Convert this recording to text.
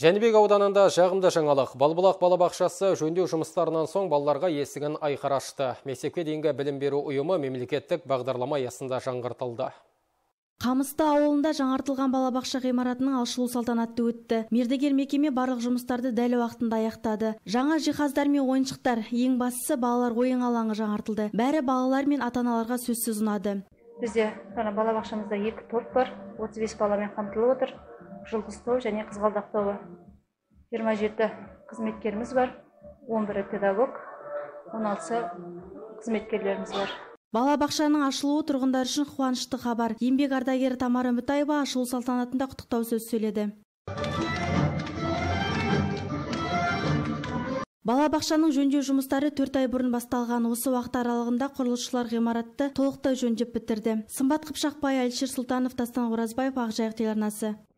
Жәнібек ауданында жағымды жаңалық. Балбұлақ балабақшасы жөндеу жұмыстарынан соң балаларға есігін айқара ашты. Мектепке дейінгі білім беру ұйымы мемлекеттік бағдарлама аясында жаңғыртылды. Қамысты ауылында жаңартылған балабақша ғимаратының ашылу салтанаты өтті. Мердігер мекеме барлық жұмыстарды дәл уақытында аяқтады. Жаңа жиһаздар мен ойыншықтар, ең бастысы балалар ойын алаңы жаңартылды. Бәрі балалар мен ата-аналарға сөзсіз ұнады. Бізде балабақшамызда 2 топ бар, 35 баламен қамтылып отыр. Жұлдыз тобы және қызғалдақ тобы. 27 қызметкеріміз бар, 11 педагог, 16 қызметкерлеріміз бар. Балабақшаның ашылуы тұрғындар үшін қуанышты хабар. Еңбек ардагері Тамара Үмітаева ашылу салтанатында құттықтау сөз сөйледі. Балабақшаның жөндеу жұмыстары 4 ай бұрын басталған. Осы уақыт аралығында құрылысшылар ғимаратты толықтай жөндеп бітірді. Сымбат Қыпшақбай, Әлшер Сұлтанов, Дастан Оразбаев, Ақжайық телеарнасы.